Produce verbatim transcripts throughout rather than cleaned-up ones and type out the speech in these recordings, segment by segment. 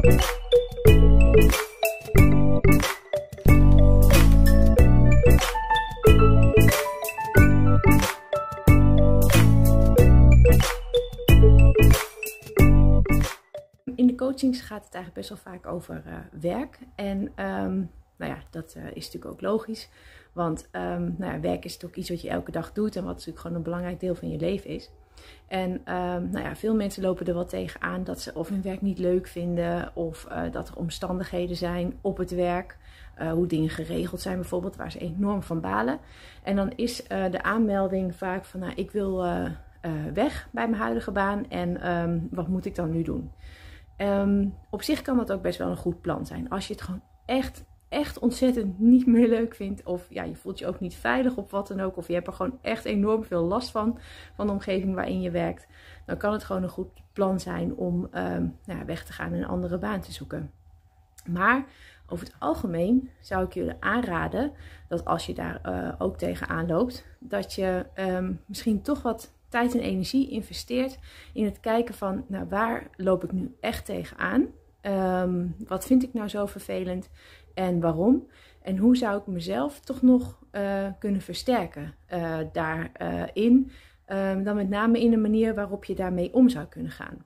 In de coachings gaat het eigenlijk best wel vaak over uh, werk. En um, nou ja, dat uh, is natuurlijk ook logisch. Want um, nou ja, werk is natuurlijk iets wat je elke dag doet en wat natuurlijk gewoon een belangrijk deel van je leven is. En um, nou ja, veel mensen lopen er wel tegenaan dat ze of hun werk niet leuk vinden of uh, dat er omstandigheden zijn op het werk. Uh, hoe dingen geregeld zijn bijvoorbeeld, waar ze enorm van balen. En dan is uh, de aanmelding vaak van, nou, ik wil uh, uh, weg bij mijn huidige baan en um, wat moet ik dan nu doen? Um, op zich kan dat ook best wel een goed plan zijn. Als je het gewoon echt, echt ontzettend niet meer leuk vindt. Of ja, je voelt je ook niet veilig op wat dan ook. Of je hebt er gewoon echt enorm veel last van. Van de omgeving waarin je werkt. Dan kan het gewoon een goed plan zijn om um, nou ja, weg te gaan en een andere baan te zoeken. Maar over het algemeen zou ik jullie aanraden dat als je daar uh, ook tegenaan loopt. Dat je um, misschien toch wat tijd en energie investeert in het kijken van, nou, waar loop ik nu echt tegenaan? Um, wat vind ik nou zo vervelend en waarom? En hoe zou ik mezelf toch nog uh, kunnen versterken uh, daarin? Uh, um, dan met name in de manier waarop je daarmee om zou kunnen gaan.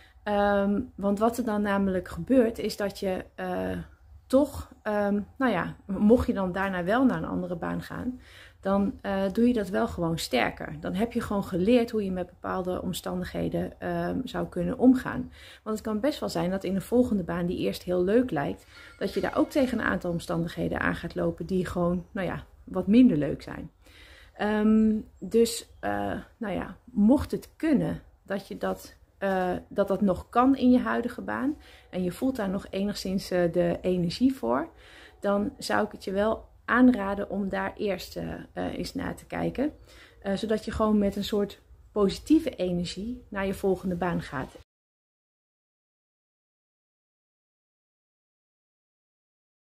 Um, want wat er dan namelijk gebeurt is dat je uh, toch, um, nou ja, mocht je dan daarna wel naar een andere baan gaan, dan uh, doe je dat wel gewoon sterker. Dan heb je gewoon geleerd hoe je met bepaalde omstandigheden um, zou kunnen omgaan. Want het kan best wel zijn dat in de volgende baan, die eerst heel leuk lijkt, dat je daar ook tegen een aantal omstandigheden aan gaat lopen die gewoon, nou ja, wat minder leuk zijn. Um, dus, uh, nou ja, mocht het kunnen dat je dat, uh, dat dat nog kan in je huidige baan en je voelt daar nog enigszins uh, de energie voor, dan zou ik het je wel aanraden om daar eerst uh, uh, eens naar te kijken. Uh, zodat je gewoon met een soort positieve energie naar je volgende baan gaat.